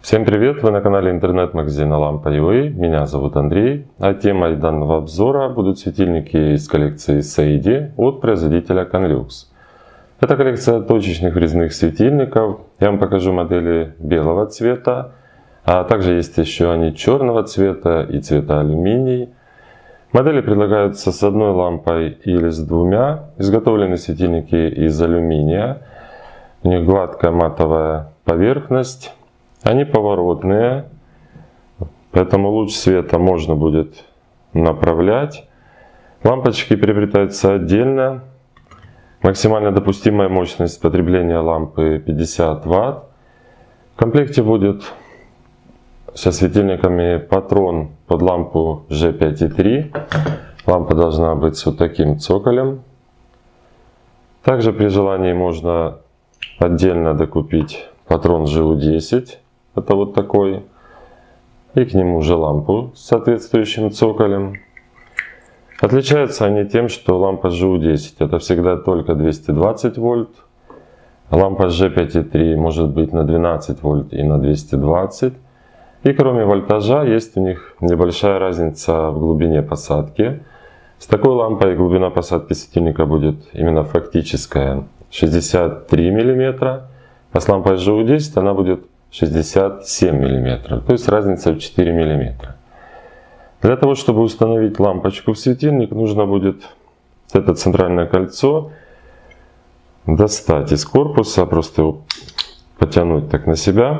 Всем привет! Вы на канале интернет-магазина Lampa.ua. Меня зовут Андрей, а темой данного обзора будут светильники из коллекции Seidi от производителя Conlux. Это коллекция точечных резных светильников. Я вам покажу модели белого цвета, а также есть еще они черного цвета и цвета алюминий. Модели предлагаются с одной лампой или с двумя. Изготовлены светильники из алюминия. У них гладкая матовая поверхность. Они поворотные, поэтому луч света можно будет направлять. Лампочки приобретаются отдельно. Максимально допустимая мощность потребления лампы 50 Вт. В комплекте будет со светильниками патрон под лампу G5.3. Лампа должна быть с вот таким цоколем. Также при желании можно отдельно докупить патрон GU10. Это вот такой. И к нему же лампу с соответствующим цоколем. Отличаются они тем, что лампа GU10 это всегда только 220 вольт. Лампа G5.3 может быть на 12 вольт и на 220. И кроме вольтажа есть у них небольшая разница в глубине посадки. С такой лампой глубина посадки светильника будет именно фактическая 63 мм. А с лампой GU10 она будет 67 мм, то есть разница в 4 мм. Для того, чтобы установить лампочку в светильник, нужно будет это центральное кольцо достать из корпуса, просто его потянуть так на себя.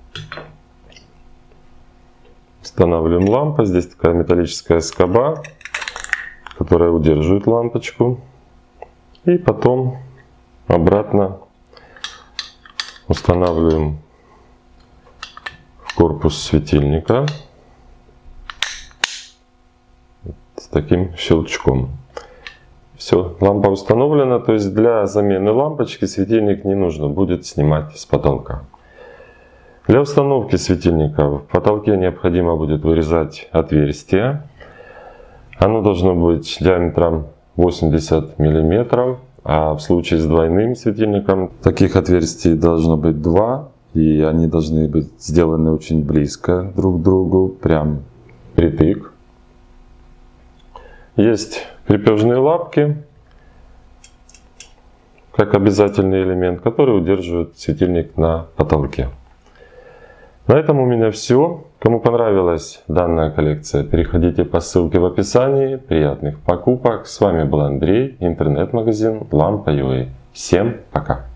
Устанавливаем лампу. Здесь такая металлическая скоба, которая удерживает лампочку. И потом обратно устанавливаем в корпус светильника с таким щелчком. Все, лампа установлена, то есть для замены лампочки светильник не нужно будет снимать с потолка. Для установки светильника в потолке необходимо будет вырезать отверстие. Оно должно быть диаметром 80 мм. А в случае с двойным светильником таких отверстий должно быть два, и они должны быть сделаны очень близко друг к другу, прям притык. Есть крепежные лапки, как обязательный элемент, который удерживает светильник на потолке. На этом у меня все. Кому понравилась данная коллекция, переходите по ссылке в описании. Приятных покупок. С вами был Андрей, интернет-магазин Lampa.ua. Всем пока!